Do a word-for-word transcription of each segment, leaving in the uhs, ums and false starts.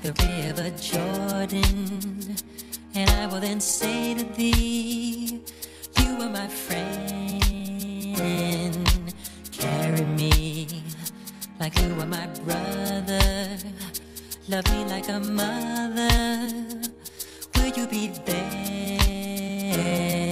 the river Jordan, and I will then say to thee, you are my friend. Carry me like you are my brother. Love me like a mother. Will you be there?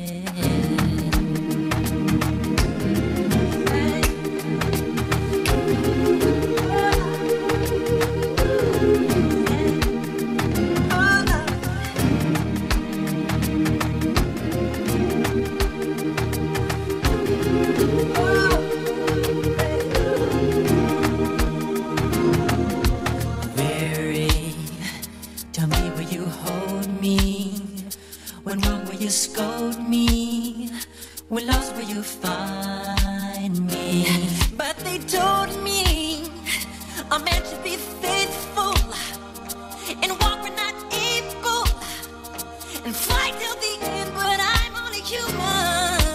When wrong, will you scold me? When lost, will you find me? But they told me a man should be faithful and walk when not able and fight till the end, but I'm only human.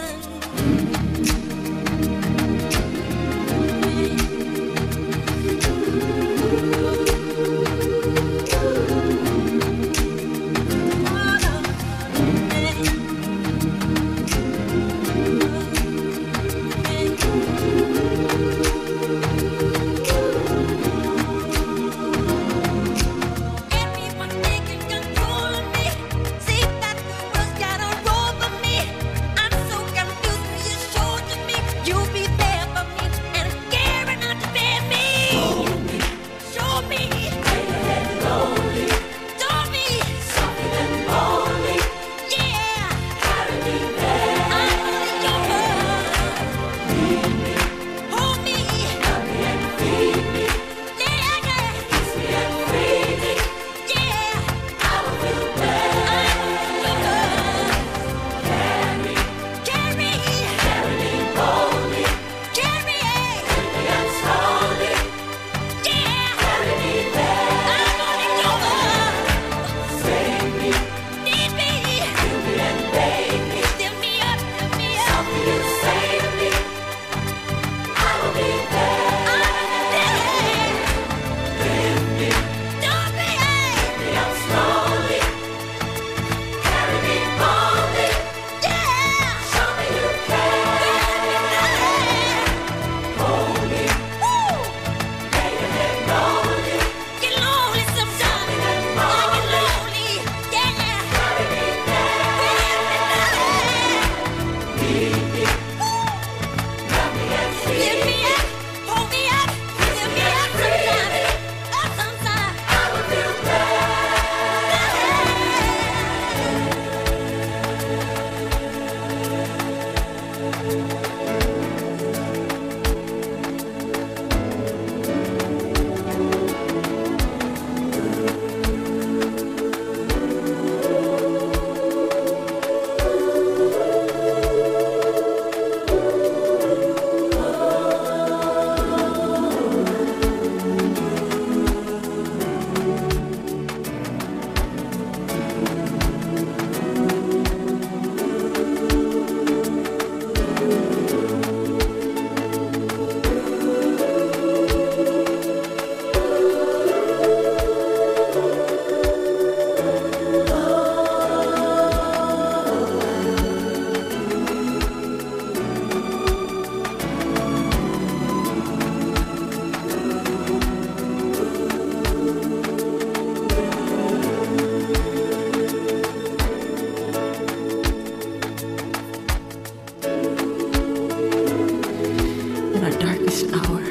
Hour,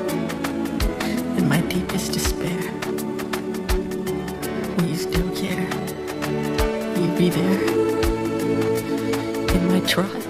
in my deepest despair, will you still care? Will you be there in my trial?